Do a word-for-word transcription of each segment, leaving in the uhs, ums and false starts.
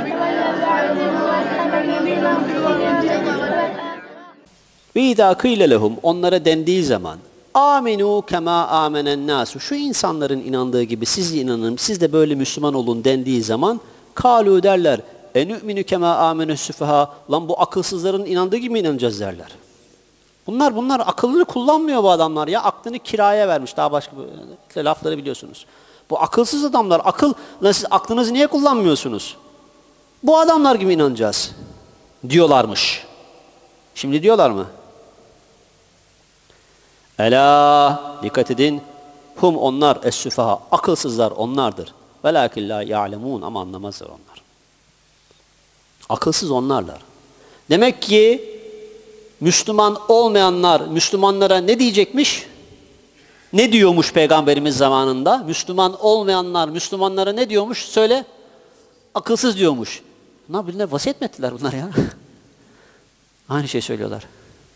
Ve izâ kîle lehum, onlara dendiği zaman aminu kema amenen nasu, şu insanların inandığı gibi siz de inanın, siz de böyle Müslüman olun dendiği zaman kâlû derler enü'minu kema amenus süfehâ, lan bu akılsızların inandığı gibi inanacağız derler. Bunlar bunlar akıllını kullanmıyor bu adamlar ya, aklını kiraya vermiş, daha başka işte lafları biliyorsunuz. Bu akılsız adamlar, akıl, lan siz aklınızı niye kullanmıyorsunuz? Bu adamlar gibi inanacağız diyorlarmış. Şimdi diyorlar mı? Ela, dikkat edin, hum onlar es-süfaha, akılsızlar onlardır. Velakin la ya'lemun, ama anlamazlar onlar. Akılsız onlarlar. Demek ki Müslüman olmayanlar Müslümanlara ne diyecekmiş? Ne diyormuş Peygamberimiz zamanında? Müslüman olmayanlar Müslümanlara ne diyormuş? Söyle. Akılsız diyormuş. Ne yapıyorlar? Vasiyet mi ettiler bunlar ya? Aynı şey söylüyorlar.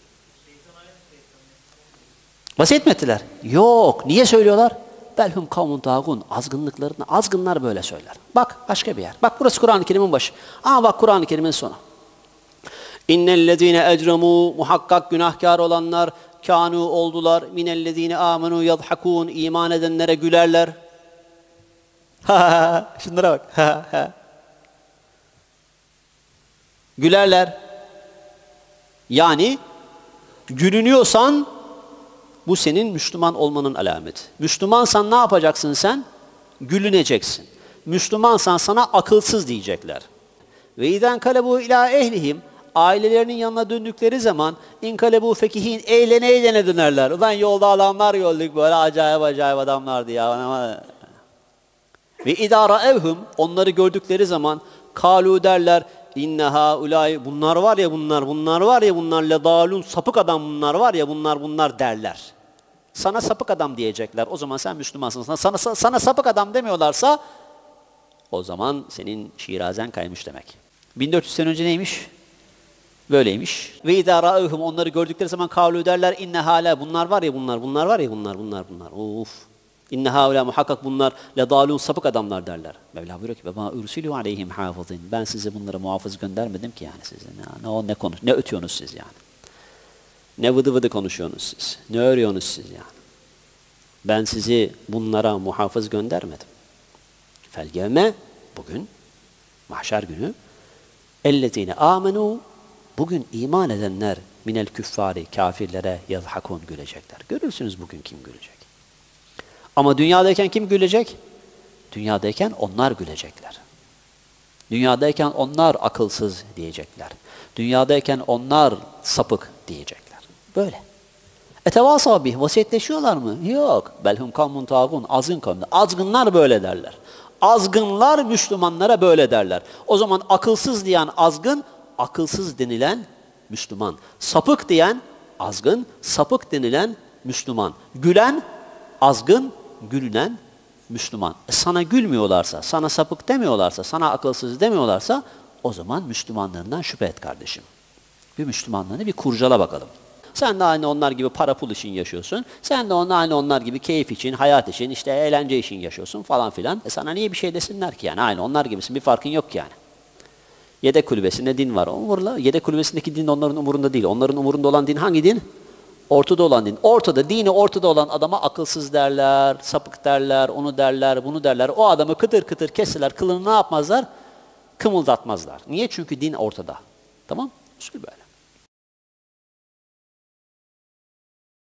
Vasiyet mi ettiler? Yok. Niye söylüyorlar? Belhum kavmun tağun. Azgınlıklarını, azgınlar böyle söyler. Bak başka bir yer. Bak burası Kur'an-ı Kerim'in başı. Ama bak Kur'an-ı Kerim'in sonu. İnnellezîne ecremû, muhakkak günahkar olanlar, kânû oldular, minellezîne âmenû yadhakûn, iman edenlere gülerler. Ha ha ha, şunlara bak. Ha ha. Gülerler. Yani gülünüyorsan bu senin Müslüman olmanın alameti. Müslümansan ne yapacaksın sen? Gülüneceksin. Müslümansan sana akılsız diyecekler. Ve iden kalebu ila ehlihim, ailelerinin yanına döndükleri zaman inkalebu fekihin, eğlene eğlene dönerler. Ulan yolda adamlar gördük, böyle acayip acayip adamlardı ya. Ve idara evhum, onları gördükleri zaman kalu derler inneha ulay, bunlar var ya bunlar, bunlar var ya bunlar ledalun, sapık adam bunlar var ya bunlar bunlar derler. Sana sapık adam diyecekler. O zaman sen Müslümansın. Sana, sana, sana sapık adam demiyorlarsa o zaman senin şirazen kaymış demek. bin dört yüz sene önce neymiş? Böyleymiş. Ve idâ râ'ûhum, onları gördükleri zaman kâlû derler inne hâlâ, bunlar var ya bunlar, bunlar var ya bunlar, bunlar, bunlar. Of. İnne hâlâ, muhakkak bunlar ledâlûn, sapık adamlar derler. Mevla buyuruyor ki ve mâ ursilû aleyhim hâfızîn. Ben size bunlara muhafız göndermedim ki yani size. Ne, ne o ne konuş, ne ötüyorsunuz siz yani? Ne vıdı vıdı konuşuyorsunuz siz? Ne örüyorsunuz siz yani? Ben sizi bunlara muhafız göndermedim. Felgevme, bugün, mahşer günü, ellezîne âmenû, bugün iman edenler minel küffâri, kafirlere yazhakun, gülecekler. Görürsünüz bugün kim gülecek. Ama dünyadayken kim gülecek? Dünyadayken onlar gülecekler. Dünyadayken onlar akılsız diyecekler. Dünyadayken onlar sapık diyecekler. Böyle. Etevâsâ bih, vasiyetleşiyorlar mı? Yok. Belhum kavmun tağun, azgın kavmi. Azgınlar böyle derler. Azgınlar Müslümanlara böyle derler. O zaman akılsız diyen azgın, akılsız denilen Müslüman. Sapık diyen azgın, sapık denilen Müslüman. Gülen azgın, gülünen Müslüman. E sana gülmüyorlarsa, sana sapık demiyorlarsa, sana akılsız demiyorlarsa o zaman Müslümanlarından şüphe et kardeşim. Bir Müslümanlığını bir kurcala bakalım. Sen de aynı onlar gibi para pul için yaşıyorsun. Sen de aynı onlar gibi keyif için, hayat için, işte eğlence için yaşıyorsun falan filan. E sana niye bir şey desinler ki yani? Aynı onlar gibisin, bir farkın yok yani. Yedek kulübesinde din var. Umurla. Yedek kulübesindeki din onların umurunda değil. Onların umurunda olan din hangi din? Ortada olan din. Ortada, dini ortada olan adama akılsız derler, sapık derler, onu derler, bunu derler. O adamı kıtır kıtır kesseler, kılını ne yapmazlar? Kımıldatmazlar. Niye? Çünkü din ortada. Tamam? Usul böyle.